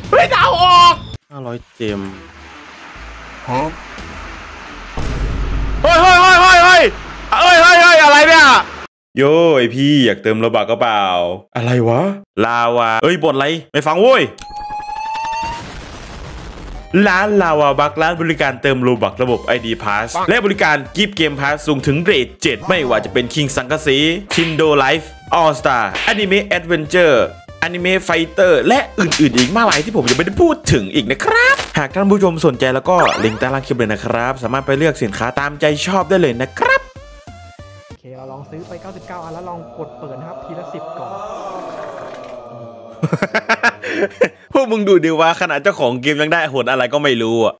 เฮ้ยดาวออก500 เจมฮะเฮ้ยอะไรเนี่ยโย่ไอพี่อยากเติมโลบักก็เปล่าอะไรวะลาวาเอ้ยบ่นอะไรไม่ฟังโว้ยร้านลาวาบักร้านบริการเติมโลบักระบบ ID Pass และบริการกิฟต์เกมพาสสูงถึงเรท7ไม่ว่าจะเป็น King สังกะสีคินโดไลฟ์ออลสตาร์อนิเมะแอดเวนเจอร์อนิเมะไฟเตอร์และอื่นๆอีกมากมายที่ผมยังไม่ได้พูดถึงอีกนะครับหากท่านผู้ชมสนใจแล้วก็ลิงก์ใต้ล่างคลิปเลยนะครับสามารถไปเลือกสินค้าตามใจชอบได้เลยนะครับโอเคเราลองซื้อไป99อันแล้วลองกดเปิดนะครับทีละ10ก่อนพวกมึงดูดิว่าขนาดเจ้าของเกมยังได้โหดอะไรก็ไม่รู้อ่ะ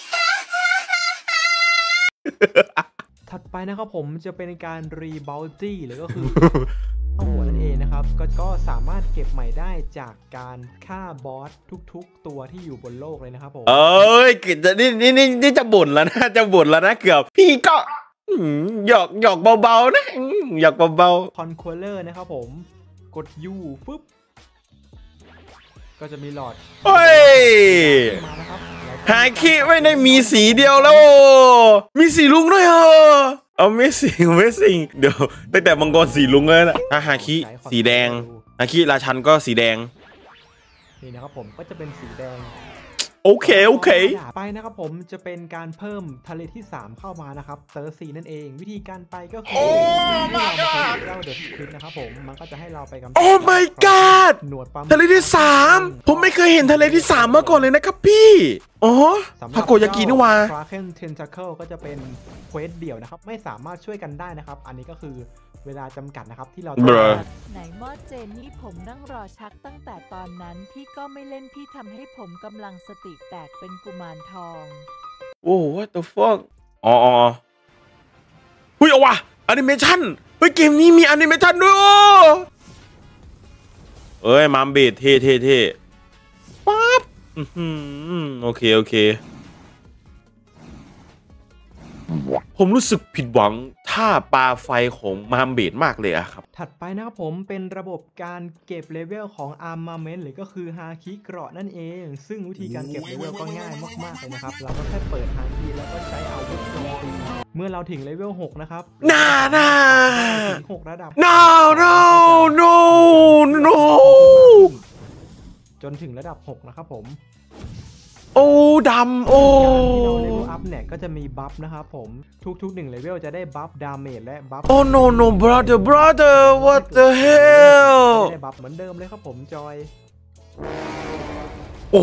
ถัดไปนะครับผมจะเป็นการรีบัลตี้หรือก็คือเอาหัวนั่นเองนะครับก็สามารถเก็บใหม่ได้จากการฆ่าบอสทุกๆตัวที่อยู่บนโลกเลยนะครับผมเอ้ยกิจนี่จะบ่นแล้วนะเกือบพี่ก็หยอกเบาๆนะหยอกเบาๆคอนคูลเลอร์นะครับผมกด U ฟึบก็จะมีหลอดเฮ้ยหาคิไม่ได้มีสีเดียวแล้วมีสีลุงด้วยเหรอเอาไม่สิงเดี๋ยวตั้งแต่มังกรสีลุงเลยนะฮาคิสีแดงฮาคิราชันก็สีแดงนี่นะครับผมก็จะเป็นสีแดงโอเคไปนะครับผมจะเป็นการเพิ่มทะเลที่3เข้ามานะครับเตอร์ซีนั่นเองวิธีการไปก็คือให้เราไปเล่าเดอะคลิปนะครับผมมันก็จะให้เราไปกับโอ้ my god หนวดปั๊มทะเลที่3ผมไม่เคยเห็นทะเลที่3มาก่อนเลยนะครับพี่อ๋อฮาโกยากินี่วะคราเคนเทนทัคเคิลก็จะเป็นเควสเดี่ยวนะครับไม่สามารถช่วยกันได้นะครับอันนี้ก็คือเวลาจำกัดนะครับที่เราไหนมอดเจนนี่ผมนั่งรอชักตั้งแต่ตอนนั้นพี่ก็ไม่เล่นพี่ทำให้ผมกำลังสติแตกเป็นกุมารทองโอ้ what the fuck อ๋อเฮ้ยเอาวะแอนิเมชั่นเฮ้ยเกมนี้มีแอนิเมชั่นด้วยเอ้ยมัมเบดเท่ปั๊บโอเคผมรู้สึกผิดหวังท่าปลาไฟของมาร์เบดมากเลยอะครับถัดไปนะครับผมเป็นระบบการเก็บเลเวลของอาร์มาเมนต์หรือก็คือฮาคิเกราะนั่นเองซึ่งวิธีการเก็บเลเวลก็ง่ายมากๆเลยนะครับเราก็แค่เปิดฮาคิแล้วก็ใช้อาวุธโจมตีเมื่อเราถึงเลเวล6นะครับน่า 6ระดับ no จนถึงระดับ6นะครับผมโอ้ดำโอ้ที่เราเลเวลอัพเนี่ยก็จะมีบัฟนะครับผมทุก1เลเวลจะได้บัฟดาเมจและบัฟโอ้ no brother what the hell ได้บัฟเหมือนเดิมเลยครับผมจอยโอ้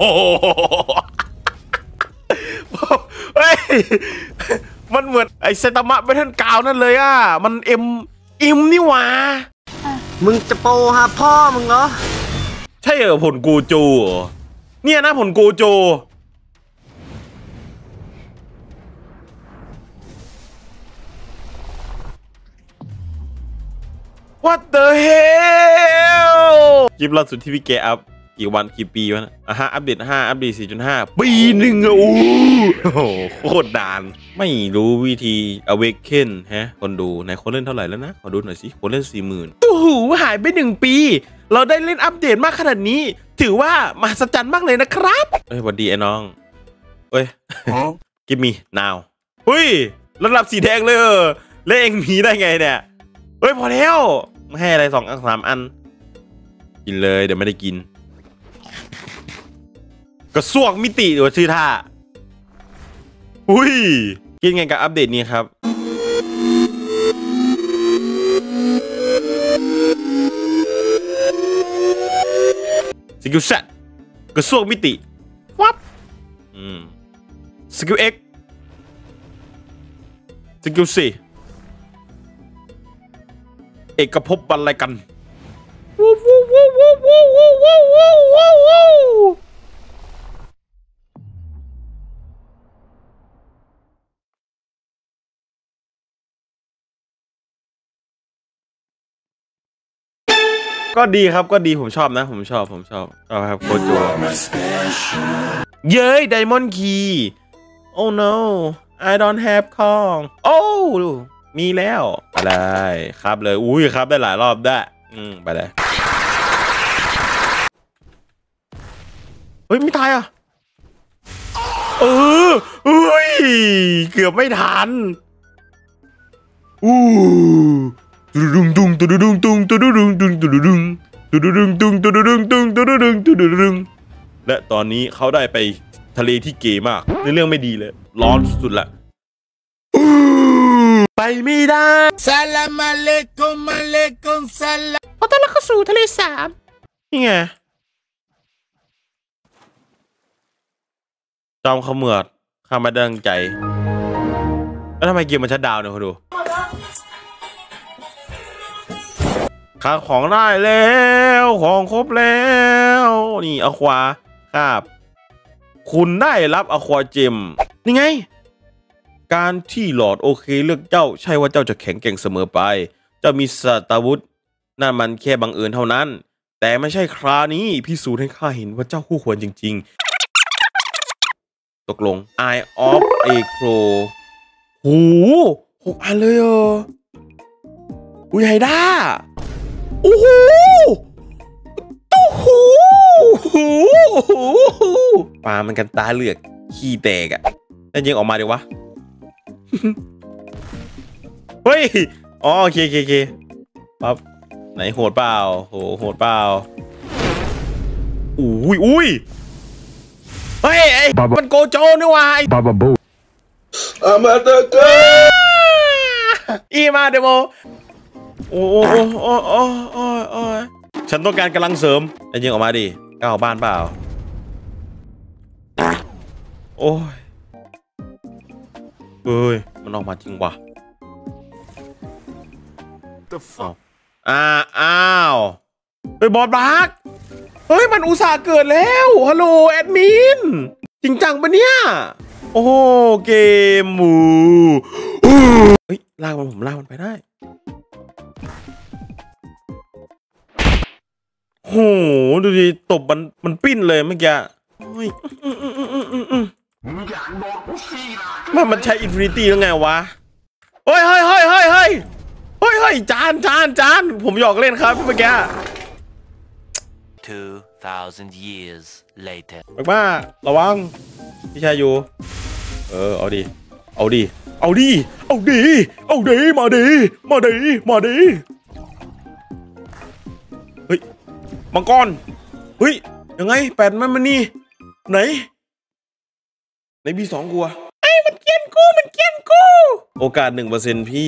เฮ้ยมันเหมือนไอเซตามะเบทเทิลกาวนั่นเลยอ่ะมันเอ็มนี่หว่ามึงจะโปหาพ่อมึงเหรอใช่เหรอผลกูจูเนี่ยนะผลโกโจ What the hell คลิปล่าสุดที่พี่แกอัพกี่วันกี่ปีวะนะอัปเดต5อัปเดต 4.5 ปีหนึ่งอะโอ้โหโคตรดานไม่รู้วิธี awaken ฮะคนดูไหนคนเล่นเท่าไหร่แล้วนะขอดูหน่อยสิคนเล่น 40,000ตู้หูหายไป1 ปีเราได้เล่นอัปเดตมากขนาดนี้ถือว่ามหัศจรรย์มากเลยนะครับเฮ้ยสวัสดีไอ้น้องเฮ้ยกิมมี่นาวเฮ้ยระดับสีแดงเลยเล่นเองมีได้ไงเนี่ยเฮ้ยพอแล้วไม่ให้อะไร2-3 อันกินเลยเดี๋ยวไม่ได้กินกระซวกมิติหรือชื่อท่าอุ้ยกินไงกับอัปเดตนี้ครับสกิลเซตกระซวกมิติวับสกิล X สกิล C เอกภพอะไรกันก็ดีครับก็ดีผมชอบนะผมชอบครับโคโจเย้ยไดมอนด์คีย์ oh no I don't have ของโอ้มีแล้วไปเลยครับเลยอุ้ยครับได้หลายรอบได้ไปเลยฮ้ยไม่ตายอ่ะเอ้ยเกือบไม่ทันตุดุงตุงตุดุงตุงตุดุงตุงตุดุงตุดุงตุงตุดุงตุงตุดุงตุดุงและตอนนี้เขาได้ไปทะเลที่เก๋มากในเรื่องไม่ดีเลยร้อนสุดๆละไปไม่ได้สลามอะลัยกุมอะลัยกุมสลามขอต้อนรับเข้าสู่ทะเลสาบนี่ไงจอมขมือดข้ามาดังใจแล้วทำไมเกมมันชัดดาวน์เนี่ยคุณดูค้าของได้แล้วของครบแล้วนี่อควาครับคุณได้รับอควาเจมนี่ไงการที่หลอดโอเคเลือกเจ้าใช่ว่าเจ้าจะแข็งแกร่งเสมอไปเจ้ามีสตาวุธนั่นมันแค่บังเอิญเท่านั้นแต่ไม่ใช่ครานี้พิสูจน์ให้ข้าเห็นว่าเจ้าคู่ควรจริงๆตกลง Eye of Acro โห6 อันเลยอุ้ยไฮด้าโอ้โหปลามันกันตาเหลือกขี้แตกอ่ะแล้วยิงออกมาดีวะ เฮ้ยอ๋อโอเคปั๊บไหนโหดเปล่าโหดเปล่าอุ้ยเฮ้ยไอ้มันโกโจนี่วะบาบาบูอามาเตเกอีมาเดโมโอ้ฉันต้องการกำลังเสริมแล้วยิงออกมาดิก้าวบ้านเปล่าโอ้ยเฮ้ยมันออกมาจริงว่ะอ้าวเฮ้ยบอสบักเฮ้ยมันอุตส่าห์เกิดแล้วฮัลโหลแอดมินจริงจังปะเนี่ยโอ้เกมหมูเฮ้ยลากมันไปได้โหดูดิตบมันปิ้นเลยเมื่อกี้เฮ้ยมันใช้อินฟินิตี้แล้วไงวะเฮ้ยจานผมหยอกเล่นครับเมื่อกี้ 2,000 years later มาระวังพี่ชายอยู่เอาดิมาดิเฮ้ยมังกรเฮ้ยยังไงแปดมันนี่ไหนพี่2กลัวไอ้มันเกลียนกูโอกาส 1% พี่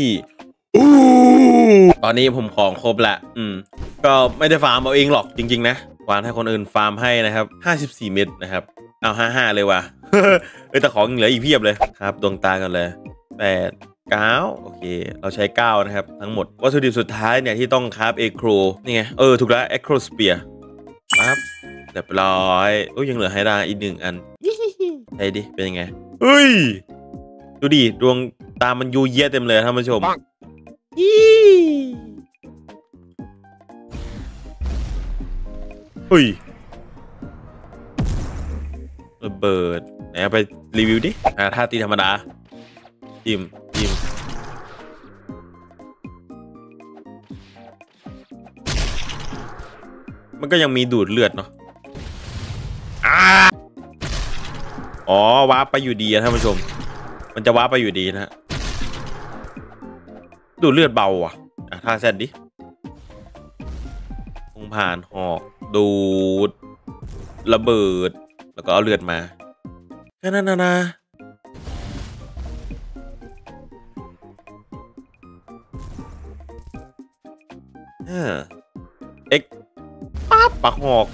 ตอนนี้ผมของครบละก็ไม่ได้ฟาร์มเอาเองหรอกจริงๆนะวานให้คนอื่นฟาร์มให้นะครับ54 เม็ดนะครับเอา55เลยว่ะ แต่ของเหลืออีกเพียบเลยครับดวงตากันเลย8 9โอเคเราใช้9นะครับทั้งหมดวัตถุดิบสุดท้ายเนี่ยที่ต้องคราฟเอโครนี่ไงถูกแล้วเอโครสเปียร์ปั๊บเรียบร้อยยังเหลือไฮดาอีก1 อันใช่ดิเป็นยังไงเฮ้ยดูดิดวงตามันยูเยียเต็มเลยท่านผู้ชมเฮ้ยระเบิดไหนเอาไปรีวิวดิท่าตีธรรมดาจิ้มมันก็ยังมีดูดเลือดเนาะวาร์ปไปอยู่ดีท่านผู้ชมมันจะวาร์ปไปอยู่ดีนะฮะดูดเลือดเบาอ่ะท่าแซดดิคงผ่านหอกดูดระเบิดแล้วก็เอาเลือดมาแค่นั้นนะเอ็กปั๊บปักหอก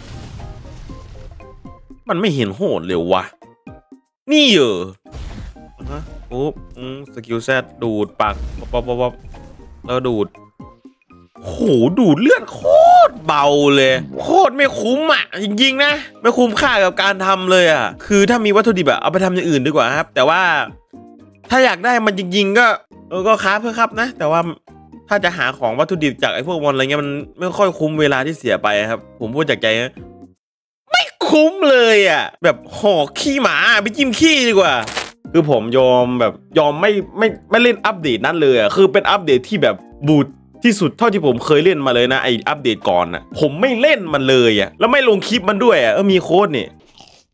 มันไม่เห็นโหดเลยวะนี่ปุ๊บสกิลแซดดูดปากป๊อปแล้วดูดโหดูดเลือดโคตรเบาเลยโคตรไม่คุ้มอ่ะจริงๆนะไม่คุ้มค่ากับการทำเลยอ่ะคือถ้ามีวัตถุดิบเอาไปทำอย่างอื่นดีกว่าครับแต่ว่าถ้าอยากได้มันจริงๆก็ค้าเพื่อครับนะแต่ว่าถ้าจะหาของวัตถุดิบจากไอ้พวกมอนอะไรเงี้ยมันไม่ค่อยคุ้มเวลาที่เสียไปครับผมพูดจากใจนะไม่คุ้มเลยอ่ะแบบห่อขี้หมาไปจิ้มขี้ดีกว่าคือผมยอมไม่เล่นอัปเดตนั้นเลยอ่ะคือเป็นอัปเดตที่แบบบูทที่สุดเท่าที่ผมเคยเล่นมาเลยนะไออัปเดตก่อนอ่ะผมไม่เล่นมันเลยอ่ะแล้วไม่ลงคลิปมันด้วยอ่ะมีโค้ดเนี่ย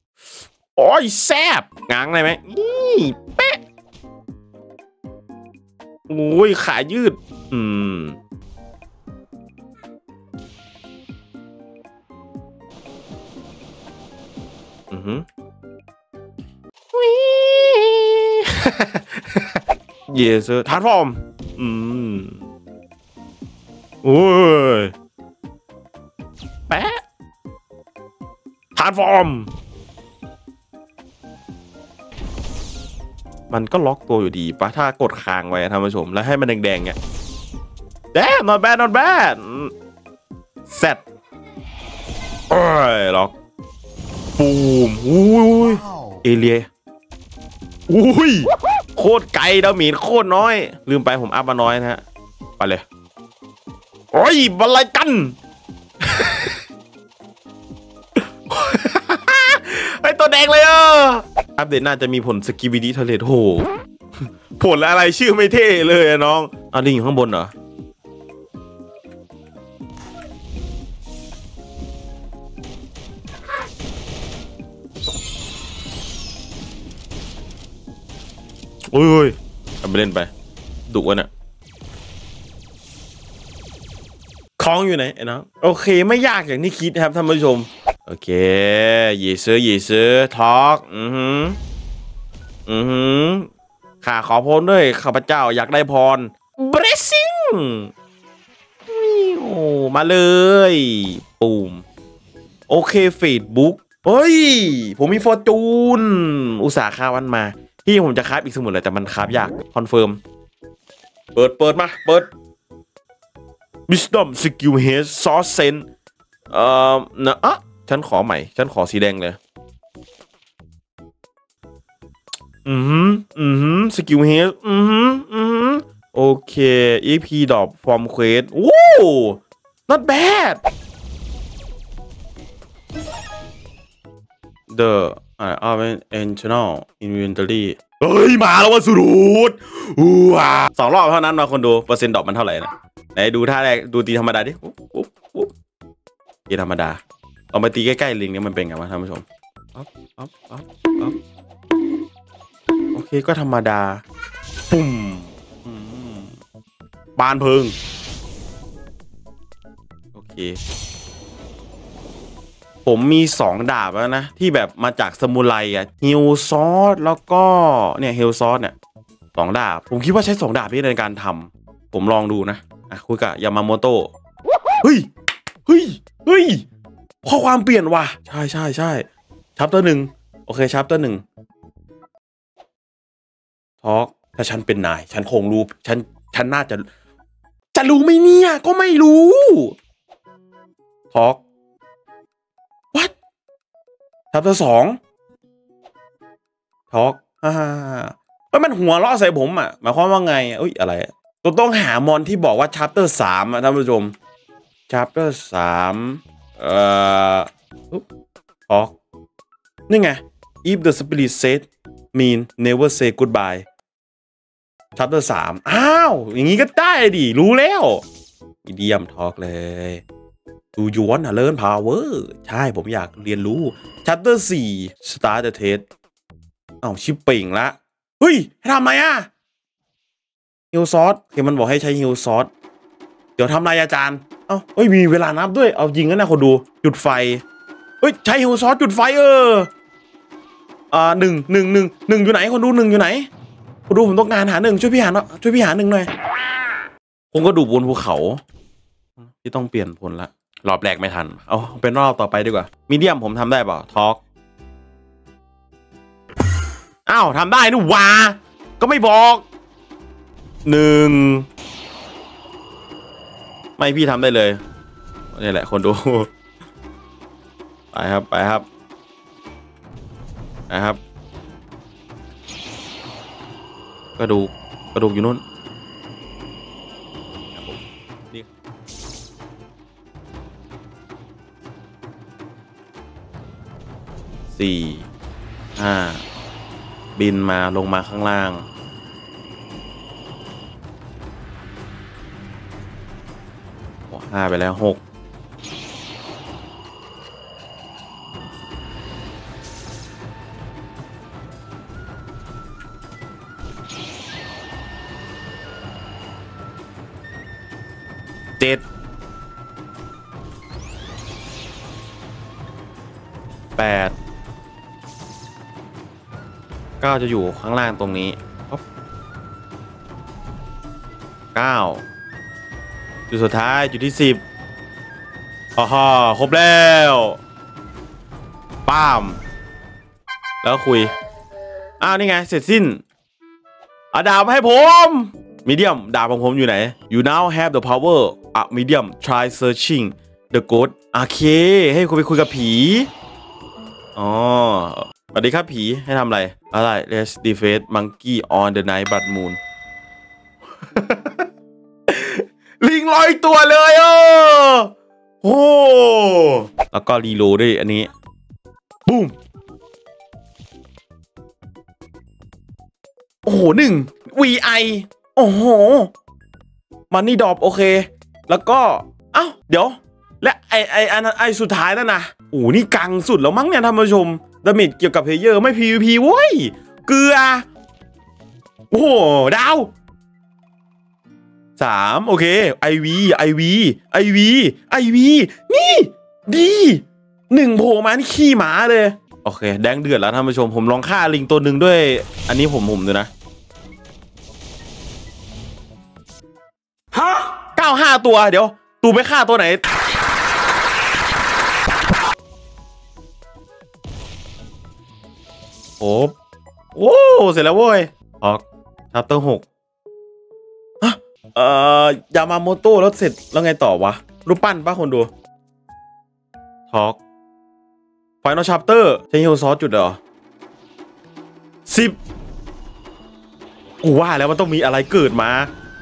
โอ้ยแซบง้างได้ไหมนี่เป๊ะโอ้ยขายืดเยสทาร์ฟอร์มโอ้ยแปะทาร์ฟอร์มมันก็ล็อกตัวอยู่ดีปะถ้ากดค้างไว้ท่านผู้ชมแล้วให้มันแดงๆเนี่ยnot bad not bad เสร็จโอ้ยล็อกปูมอุ้ยเอเลียอุ้ยโคตรไกลดาเมจโคตรน้อยลืมไปผมอัพมาน้อยนะฮะไปเลยโอ้ยบอลอะไรกัน ไอตัวแดงเลยอัปเดตน่าจะมีผลสกิบิดี้ทะเลโหผลอะไรชื่อไม่เท่เลยน้องเอาลิงอยู่ข้างบนเหรอโอ้ยทำไปเล่นไปดุวะเนี่ยคล้องอยู่ไหนไอ้น้องโอเคไม่ยากอย่างที่คิดครับท่านผู้ชมโอเคเยซื้อทอกข้าขอพรด้วยข้าพเจ้าอยากได้พร blessing โอ้มาเลยปูมโอเคเฟซบุ๊กเฮ้ยผมมีฟอร์จูนอุตส่าห์ค้าวันมาที่ผมจะคราฟอีกสมุดเลยแต่มันคราฟยากคอนเฟิร์มเปิดมาเปิด Wisdom Skill Haste Source Sense ฉันขอใหม่ฉันขอสีแดงเลยสกิลเฮดโอเค EP ดรอปฟอร์มเควสโอ้ not bad the internal inventory เฮ้ยมาแล้วว่าสุดว้า2 รอบเท่านั้นมาคนดูเปอร์เซ็นต์ดรอปมันเท่าไหร่นะไหนดูท่าแรกดูตีธรรมดาดิตีธรรมดาเอามาตีใกล้ๆลิงเนี่ยมันเป็นไงวะท่านผู้ชมโอเคก็ธรรมดาปุ่มบานเพิงโอเคผมมี2 ดาบแล้วนะที่แบบมาจากสมุไรอะฮิลซอสแล้วก็เนี่ยฮิลซอสเนี่ย2 ดาบผมคิดว่าใช้2 ดาบในการทำผมลองดูนะคุยกับยามาโมโตะเฮ้ยข้อความเปลี่ยนว่ะใช่ชัปเตอร์ 1โอเคชัปเตอร์ 1ทอล์กถ้าฉันเป็นนายฉันคงรู้ฉันน่าจะรู้ไหมเนี่ยก็ไม่รู้ทอล์ก what ชัปเตอร์ 2ทอล์กมันหัวเราะใส่ผมอ่ะหมายความว่าไงอะไรต้องหามอนที่บอกว่าชัปเตอร์ 3อ่ะท่านผู้ชมชัปเตอร์ 3ทอล์กนี่ไง if the spirit said mean never say goodbye chapter 3อ้าวอย่างงี้ก็ได้ดิรู้แล้วอีเดียมทอล์กเลย Do you want to learn power ใช่ผมอยากเรียนรู้ chapter 4 start the test ชิปเป่งละเฮ้ยทำไมฮิลซอสมันบอกให้ใช้ฮิลซอสเดี๋ยวทำอะไรอาจารย์มีเวลานับด้วยเอาจริงนะคนดูจุดไฟใช้ฮิลซอสจุดไฟ1อยู่ไหนคนดู1อยู่ไหนคนดูผมต้องการหา1ช่วยพี่หา1หน่อยผมก็ดูบนภูเขาที่ต้องเปลี่ยนผลละรอบแรกไม่ทันเอาเป็นรอบต่อไปดีกว่ามีเดียมผมทำได้เปล่าทอล์กทำได้นี่วาก็ไม่บอก1ไม่พี่ทำได้เลยนี่แหละคนดูไปครับกระดูกอยู่นู่นนี่4 5บินมาลงมาข้างล่าง5ไปแล้ว6 7 8 9จะอยู่ข้างล่างตรงนี้9จุดสุดท้ายจุดที่10ฮ่าครบแล้วป้ามแล้วคุยอ้าวนี่ไงเสร็จสิ้นเอาดาบมาให้ผมมีเดียมดาบของผมอยู่ไหน You now have the power a medium try searching the ghost โอเคให้คุณไปคุยกับผีอ๋อสวัสดีครับผีให้ทำอะไรอะไร Let's defeat monkey on the night blood moon ลิงลอยตัวเลยโอ้แล้วก็รีโหลดด้วยอันนี้บูมโอ้โห1 VI โอ้โหมันนี่ดรอปโอเคแล้วก็เอ้าเดี๋ยวและไอสุดท้ายนั่นนะโอ้นี่กังสุดแล้วมั้งเนี่ยท่านผู้ชมดาเมจเกี่ยวกับเพลเยอร์ไม่ PVP เว้ยเกลือโอ้โหดาว3โอเค IV นี่ดี1โผล่มานี่ขี้หมาเลยโอเคแดงเดือดแล้วท่านผู้ชมผมลองฆ่าลิงตัวหนึ่งด้วยอันนี้ผมดูนะฮะ95ตัวเดี๋ยวตูไปฆ่าตัวไหนโอ้เสร็จแล้วเว้ยออกชัปเตอร์6ยามาโมโต้แล้วเสร็จแล้วไงต่อวะรูปปั้นป่ะคนดูทอล์กไฟนอลชัปเตอร์ใช้ฮิลซอสจุดเหรอ10กูว่าแล้วมันต้องมีอะไรเกิดมา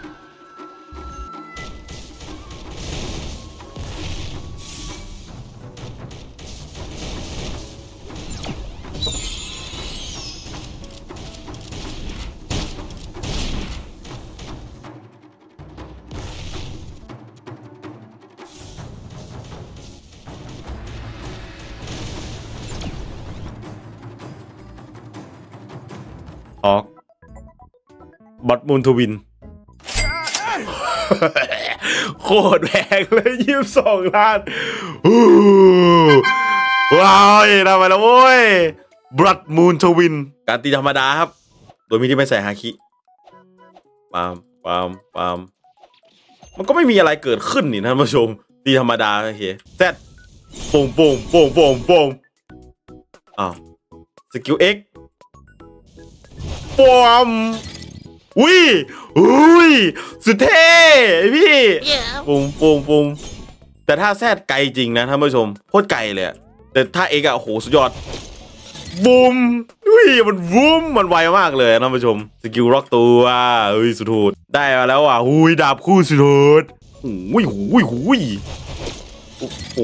ออกบัตมูนทวินโคตรแพงเลย22 ล้านว้าวทำไมล่ะโว้ยบัตมูนทวินการตีธรรมดาครับโดยมีที่ไม่ใส่ฮาคิปามมันก็ไม่มีอะไรเกิดขึ้นนี่ท่านผู้ชมตีธรรมดาโอเคแซดโป่งอ้าวสกิล Xปอมอุ้ยสุดเท่พี่ปุ่มแต่ถ้าแซดไกลจริงนะท่านผู้ชมโคตรไกลเลยแต่ถ้าเอกอะโอ้โหสุดยอดบูมอุ้ยมันบูมมันไวมากเลยท่านผู้ชมสกิลร็อกตัวอุ้ยสุดโหดได้มาแล้วอ่ะอุ้ยดาบคู่สุดโหดอุ้ยป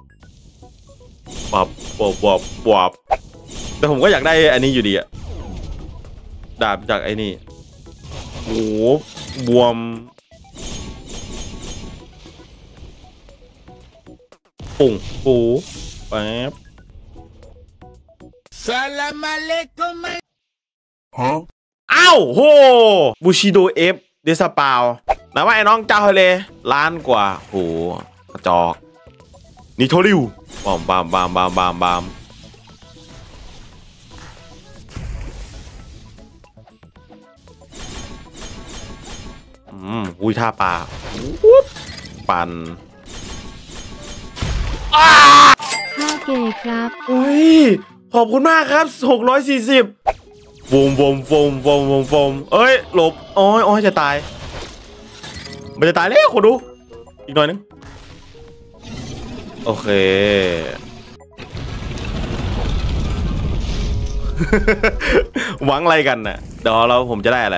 วบแต่ผมก็อยากได้อันนี้อยู่ดีอะดาบจากไอ้นี่โอ้บวมปุ่งปูแป๊บสลามอะลัยกุมฮะอ้าวโหบูชิโดเอฟเดซาปาวนะว่าไอ้น้องเจ้าทะเลล้านกว่าโหกระจอกนิโทริวบามอุ้ยท่าปลาปั่นข้าวเกย์ครับอุ้ยขอบคุณมากครับ640โฟมเอ้ยหลบโอ้ยจะตายมันจะตายแล้วคนดูอีกหน่อยนึงโอเคหวังอะไรกันน่ะเดี๋ยวผมจะได้อะไร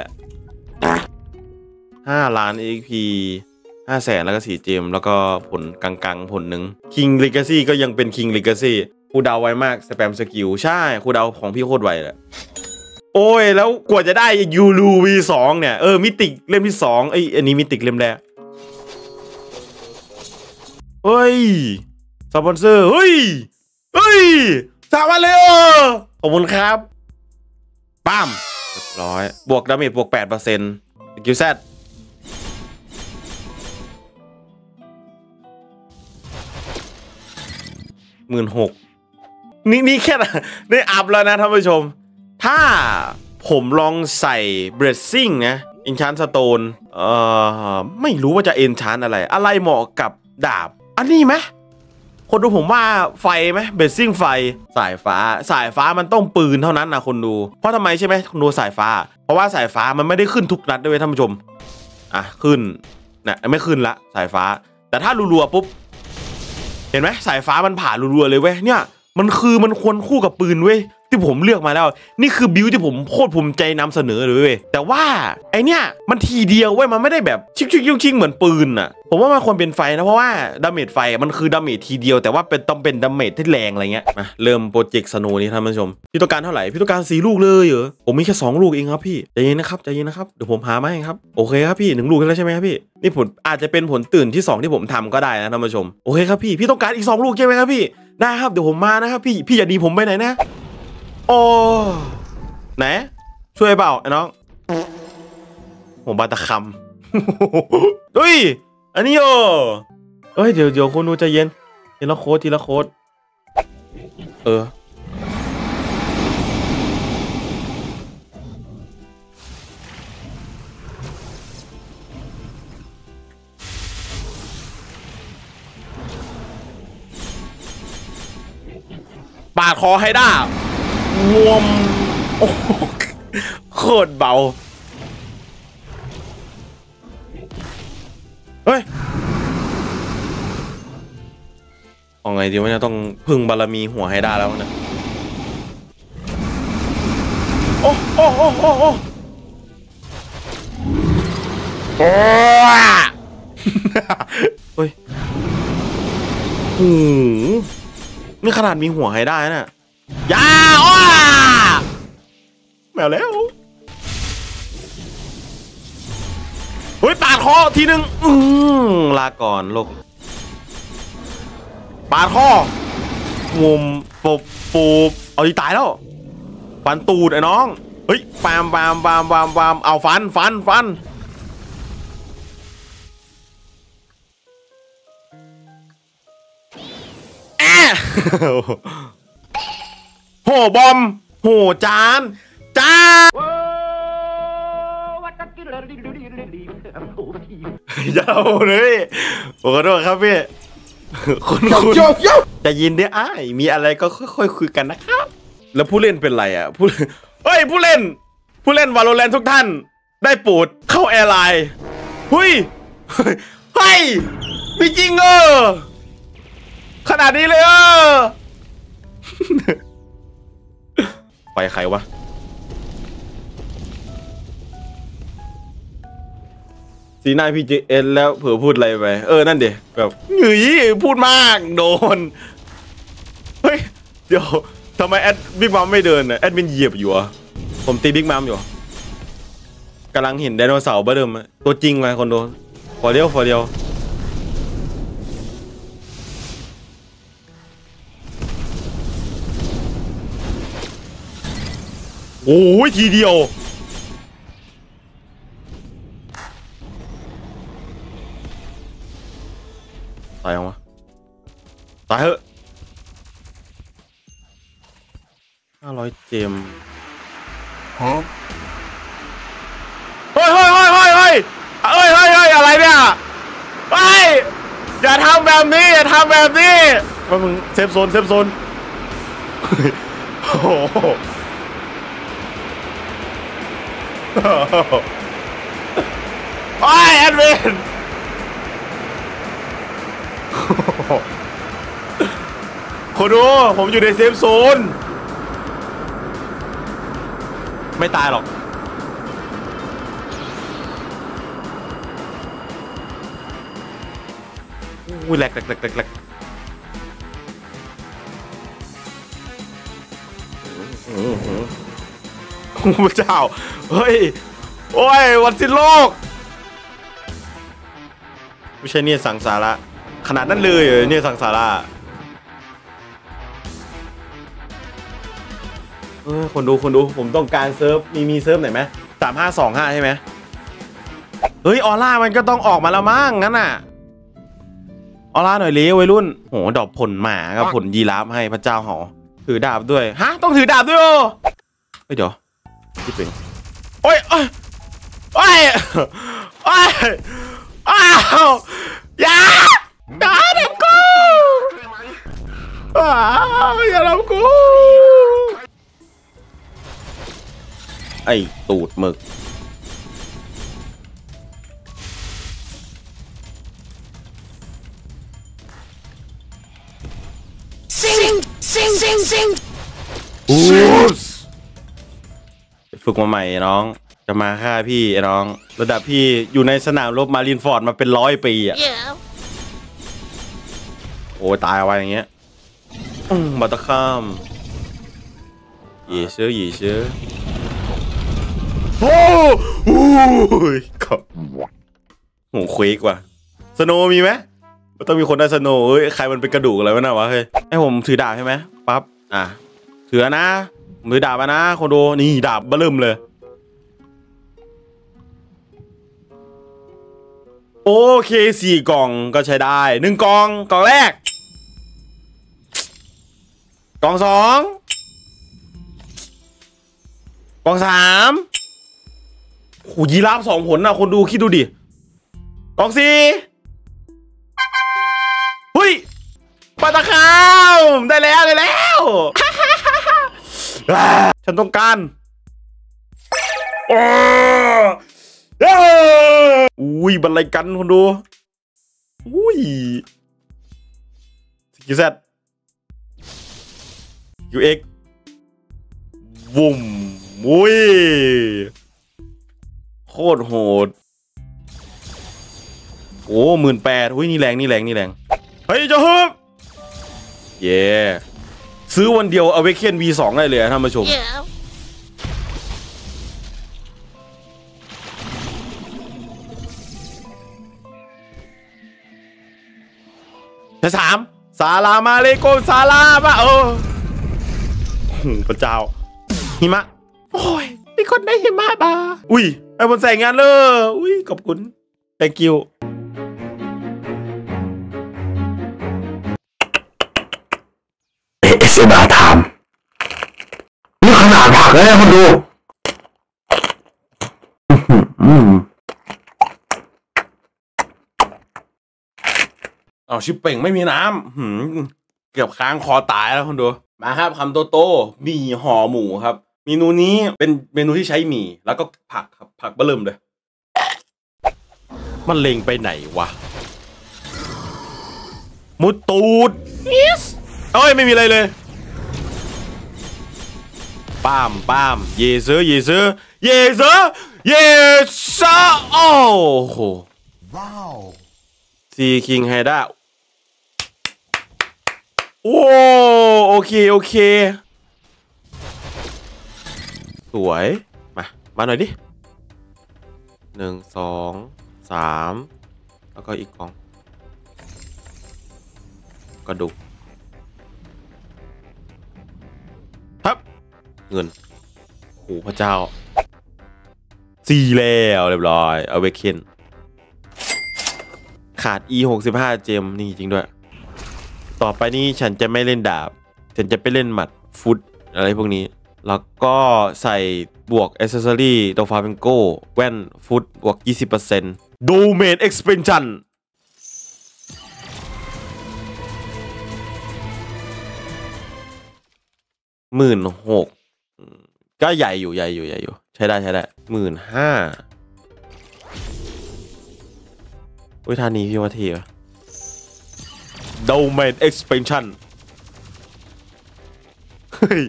5 ล้าน XP 500,000แล้วก็4 เจมแล้วก็ผลกังผลหนึ่ง King Legacy ก็ยังเป็น King Legacy ครูเดาไวมากสแปมสกิลใช่ครูเดาของพี่โคตรไวแหละโอ้ยแล้วกว่าจะได้ยูรู V2 เนี่ยมิติกเล่มที่2อันนี้มิติกเล่มแรกเฮ้ยสปอนเซอร์เฮ้ย3 วันเลยขอบคุณครับปั๊มเรียบร้อยบวกดาเมจบวก 8% สกิลแซด 16,000นี่แค่ได้อัพแล้วนะท่านผู้ชมถ้าผมลองใส่ Blessing นะ Enchant Stone ไม่รู้ว่าจะ Enchant อะไรเหมาะกับดาบอันนี้ไหมคนดูผมว่าไฟไหม Blessing ไฟสายฟ้ามันต้องปืนเท่านั้นนะคนดูเพราะทำไมใช่ไหมคนดูสายฟ้าเพราะว่าสายฟ้ามันไม่ได้ขึ้นทุกนัดด้วยท่านผู้ชมขึ้นนะไม่ขึ้นละสายฟ้าแต่ถ้ารัวๆปุ๊บเห็นไหมสายฟ้ามันผ่านรัวๆเลยเว้ยเนี่ยมันควรคู่กับปืนเว้ยที่ผมเลือกมาแล้วนี่คือบิวที่ผมโคตรภูมิใจนำเสนอเลยเว้ยแต่ว่าไอเนี้ยมันทีเดียวเว้ยมันไม่ได้แบบชิงเหมือนปืนอ่ะผมว่ามันควรเป็นไฟนะเพราะว่าดาเมจไฟมันคือดาเมจทีเดียวแต่ว่าต้องเป็นดาเมจที่แรงอะไรเงี้ยมาเริ่มโปรเจกต์สโนว์นี้ท่านผู้ชมพี่ต้องการเท่าไหร่พี่ต้องการ4 ลูกเลยเหรอผมมีแค่2 ลูกเองครับพี่ใจเย็นนะครับเดี๋ยวผมหามาให้ครับโอเคครับพี่1 ลูกแล้วใช่ไหมครับพี่นี่ผลอาจจะเป็นผลตื่นที่2ที่ผมทำก็ได้นะท่านผู้ชมโอเคครับพี่ต้องการอีก2 ลูกใช่ไหมครับพี่ได้ครับเดี๋ยวผมมานะครับพี่อย่าหนีผมไปไหนนะโอ้ไหนช่วยเปล่าไอ้น้องผมบาตะคำเฮ้ยอันนี้เฮ้ยเดี๋ยวคนดูใจเย็นทีละโค้ดปาดคอให้ได้งวมโอ้โคตรเบาเฮ้ยเอาไงดีวะเนี่ยต้องพึ่งบารมีหัวให้ได้แล้วนะโอ้เฮ้ยนี่ขนาดมีหัวให้ได้น่ะยาแมวแล้วเฮ้ยปาดคอทีนึงลาก่อนลูกปาดคองมปูเอาดีตายแล้วฟันตูดไอ้น้องเฮ้ยปามเอาฟันโหบอมโหจานยาวเลยขอโทษครับพี่คุณจะยินได้มีอะไรก็ค่อยๆคุยกันนะครับแล้วผู้เล่นเป็นไรอ่ะผู้เล่นValorantทุกท่านได้โปรดเข้าแอร์ไลน์เฮ้ยมีจริงขนาดนี้เลยไปใครวะสีหน้าพี่JSแล้วเผื่อพูดอะไรไปนั่นเดี๋ยวแบบหงุยพูดมากโดนเฮ้ยเดี๋ยวทำไมบิ๊กมัมไม่เดินแอดมินเหยียบอยู่อ่ะผมตีบิ๊กมัมอยู่กำลังเห็นไดโนเสาร์เดิมตัวจริงไหมคนโดนฟอร์เดียวโอ้ยทีเดียวตายยังวะตายเหอะ500 เจมฮะเฮ้ยอะไรเนี่ยอย่าทำแบบนี้ว่ามึงเซฟโซนโอ้โหแอดมินคนดูผมอยู่ในเซฟโซนไม่ตายหรอกอุ้ยแหลกพระเจ้าเฮ้ยโอ้ยวันสิ้นโลกไม่ใช่เนี่ยสังสาระขนาดนั้นเลยเนี่ยสังสาระคนดูผมต้องการเซิร์ฟมีเซิร์ฟไหนไหม3525ใช่ไหมเฮ้ยออร่ามันก็ต้องออกมาแล้วมั้งงั้นน่ะออร่าหน่อยเลี้ยววัยรุ่นโหดอกผลหมากับผลยีราฟให้พระเจ้าหอถือดาบด้วยฮะต้องถือดาบด้วยโอ้เฮ้ยเดี๋ยวที่เป็นโอ้ยโอ้ยโอ้ยโอ้ยอ้าวอย่าทำกูอย่าทำกูไอ้ตูดหมึกฝึกมาใหม่น้องจะมาฆ่าพี่น้องระดับพี่อยู่ในสนามรบมารินฟอร์ดมาเป็น100 ปีอ่ะโอ้ตายไว้อย่างเงี้ยบัตรข้ามหยีเชื้อโอ้โหครับโหเควกว่ะสโนมีไหมต้องมีคนได้สโนเฮ้ยใครมันเป็นกระดูกอะไรวะน่ะวะเฮ้ยให้ผมถือดาบใช่ไหมปั๊บถือนะมือดาบนะคนดูนี่ดาบเบิ่มเลยโอเค4 กล่องก็ใช้ได้1 กล่องแรกกล่อง2กล่อง3โหยีราฟ2 ผลนะคนดูคิดดูดิกล่อง4เฮ้ยปลาตะขาวได้แล้วฉันต้องการอุ้ยบันไลกันคนดูอุ้ยสกิลเซตยูเอ็กวุ้มอุ้ยโคตรโหดโอ้18,000อุ้ยนี่แรงเฮ้ยเจ้าฮึบเย่ซื้อวันเดียวเอาเวกเคน V2 ได้เลยท่านผู้ชม3 ซาลามาเลโกซาลามาพระเจ้าหิมะโอ้ยมีคนได้หิมะมาอุ้ยไอ้บนใส่งานเลยอุ้ยขอบคุณ thank you ASMR ถามนี่ขนาดผักเลยนะคนดูเอาชิปเป่งไม่มีน้ำเกือบค้างคอตายแล้วคนดูมาครับคำโตหมี่ห่อหมูครับเมนูนี้เป็นเมนูที่ใช้หมี่แล้วก็ผักครับผักเบิ่มเลยมันเล็งไปไหนวะมุดตูดเอ้ยไม่มีอะไรเลยป้ามเยเซอร์โอ้โหว้าวซีคิงไฮด้าโอเคสวยมาหน่อยดิ1 2 3แล้วก็อีกกล่องกระดูกครับเงินโอ้พระเจ้า4แล้วเรียบร้อยเอาเวกเคนขาด E65 เจมนี่จริงด้วยต่อไปนี้ฉันจะไม่เล่นดาบฉันจะไปเล่นหมัดฟุตอะไรพวกนี้แล้วก็ใส่บวกแอ c เซสซอรี่ตัวฟาเป็นโก้แว่นฟุตบวก 20% Domain Expansion 16,000ก็ใหญ่อยู่ใช้ได้15,000อุ้ยท่านี้พี่ว่าเท่ปะ Domain Expansion เฮ้ย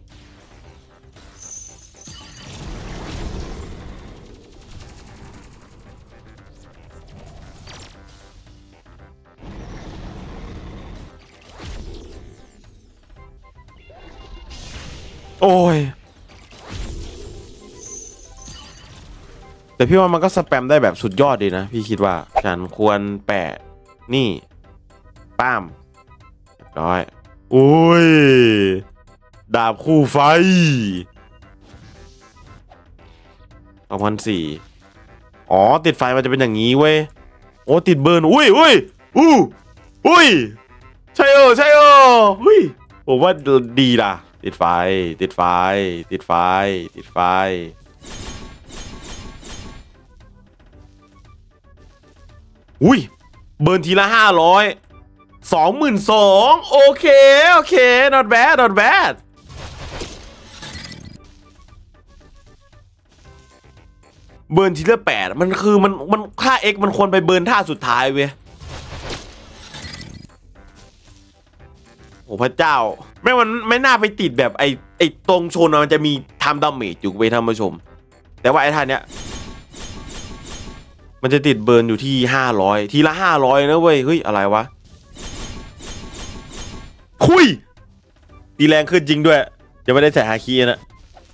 โอ้ยแต่พี่ว่ามันก็สแปมได้แบบสุดยอดดีนะพี่คิดว่าฉันควรแปะนี่ป้ามร้อยโอ้ยดาบคู่ไฟ2004อ๋อติดไฟมันจะเป็นอย่างนี้เว้ยโอ้ติดเบิร์นอุ้ยอุ้ยใช่ใช่อุ้ยผมว่าดีล่ะติดไฟติดไฟติดไฟติดไฟอุ้ยเบิร์นทีละ500 22,000โอเคโอเค not bad not bad เบิร์นทีละ8มันคือมันค่า X มันควรไปเบิร์นท่าสุดท้ายเว้ยโอ้พระเจ้าแม่งมันไม่น่าไปติดแบบไอ้ตรงชนมันจะมีทำดาเมจอยู่ไปท่านผู้ชมแต่ว่าไอ้ท่านเนี้ยมันจะติดเบิร์นอยู่ที่500ทีละ500นะเว้ยเฮ้ยอะไรวะคุยตีแรงขึ้นจริงด้วยจะไม่ได้ใส่ฮาคินะ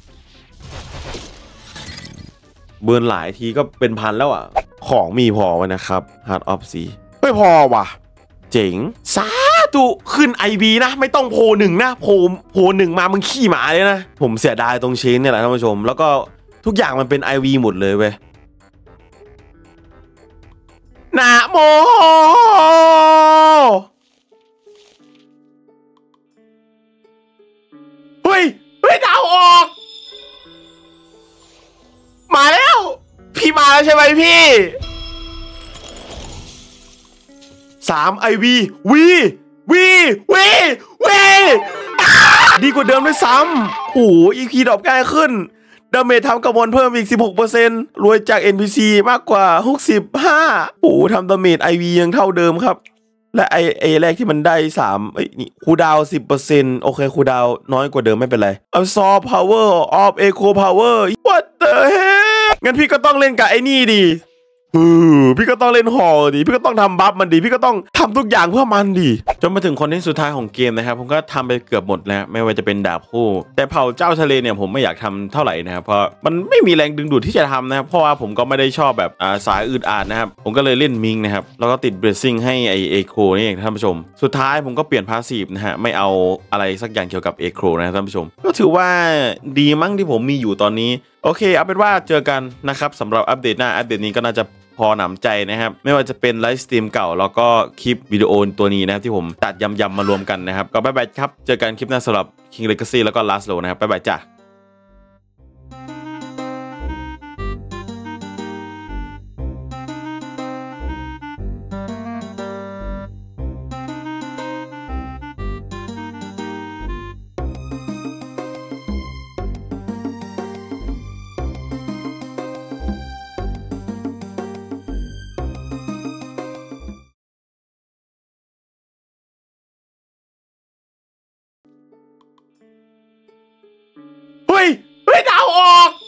เบิร์นหลายทีก็เป็นพันแล้วอ่ะของมีพอวะนะครับ Heart of Sea ไม่พอว่ะเจ๋งสาธุขึ้น IB นะไม่ต้องโพหนึ่งนะโพหนึ่งมามึงขี้หมาเลยนะผมเสียดายตรงเชนเนี่ยแหละท่านผู้ชมแล้วก็ทุกอย่างมันเป็น IV หมดเลยเว้ยนะโมเฮ้ยดาวออกมาแล้วพี่มาแล้วใช่ไหมพี่3 IV วีดีกว่าเดิมด้วยซ้ำโอ้โห EP ดรอปง่ายขึ้นดาเมจทำกระบวนเพิ่มอีก 16% รวยจาก NPC มากกว่า65โอ้โหทำดาเมจ IV ยังเท่าเดิมครับและไอแรกที่มันได้3นี่คูดาว 10% โอเคคูดาวน้อยกว่าเดิมไม่เป็นไร Absorb Power of Echo Power What the hell งั้นพี่ก็ต้องเล่นกับไอ้นี่ดิพี่ก็ต้องเล่นหอดิพี่ก็ต้องทำบัฟมันดิพี่ก็ต้องทำทุกอย่างเพื่อมันดิจนมาถึงคอนเทนต์สุดท้ายของเกมนะครับผมก็ทำไปเกือบหมดแล้วไม่ว่าจะเป็นดาบคู่แต่เผ่าเจ้าทะเลเนี่ยผมไม่อยากทำเท่าไหร่นะครับเพราะมันไม่มีแรงดึงดูดที่จะทำนะครับเพราะว่าผมก็ไม่ได้ชอบแบบสายอืดอาดนะครับผมก็เลยเล่นมิงนะครับแล้วก็ติดเบรซซิ่งให้ไอเอโคนี่เองท่านผู้ชมสุดท้ายผมก็เปลี่ยนพาสซีฟนะฮะไม่เอาอะไรสักอย่างเกี่ยวกับเอโคนะครับท่านผู้ชมก็ถือว่าดีมั้งที่ผมมีอยู่ตอนนี้โอเคเอาเป็นว่าเจอกันนะครับสำหรับอัปเดตหน้าอัปเดตนี้ก็น่าจะพอหนำใจนะครับไม่ว่าจะเป็นไลฟ์สตรีมเก่าแล้วก็คลิปวิดีโอตัวนี้นะครับที่ผมตัดยำมารวมกันนะครับก็บ๊ายบายครับเจอกันคลิปหน้าสำหรับ King Legacy แล้วก็ Last Row นะครับบ๊ายบายจ้าเฮ้ยดาวออก